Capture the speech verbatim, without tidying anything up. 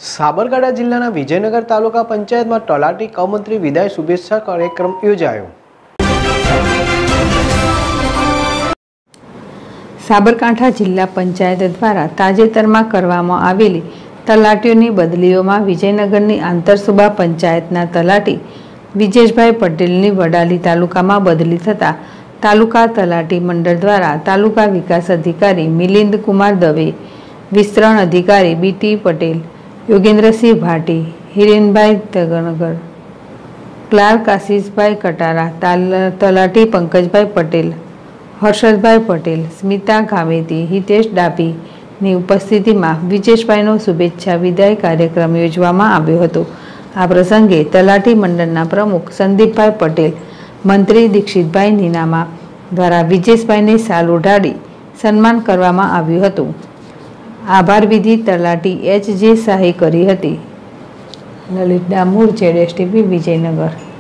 સાબરકાંઠા જિલ્લાના વિજયનગર તાલુકા પંચાયતમાં તલાટી કમંત્રી વિદાય શુભેચ્છા કાર્યક્રમ યોજાયો। સાબરકાંઠા જિલ્લા પંચાયત દ્વારા તાજેતરમાં કરવામાં આવેલી તલાટીઓની બદલીઓમાં વિજયનગરની આંતરસુબા પંચાયતના તલાટી વિજેશભાઈ પટેલની વડાલી તાલુકામાં બદલી થતા તાલુકા તલાટી મંડળ દ્વારા તાલુકા વિકાસ અધિકારી મિલિંદ કુમાર દવે, વિસ્તરણ અધિકારી બીટી પટેલ, યોગેન્દ્રસિંહ ભાટી, હિરેનભાઈ તગણગર, ક્લાર્ક આશીષભાઈ કટારા, તલાટી પંકજભાઈ પટેલ, હર્ષદભાઈ પટેલ, સ્મિતા ગામેતી, હિતેશ ડાભીની ઉપસ્થિતિમાં વિજેશભાઈનો શુભેચ્છા વિદાય કાર્યક્રમ યોજવામાં આવ્યો હતો। આ પ્રસંગે તલાટી મંડળના પ્રમુખ સંદીપભાઈ પટેલ, મંત્રી દીક્ષિતભાઈ નીનામા દ્વારા વિજેશભાઈને શાલ ઓઢાડી સન્માન કરવામાં આવ્યું હતું। આભાર વિધિ તલાટી એચ જે શાહે કરી હતી। લલિત ડામોર, જેડેશ ટીવી, વિજયનગર।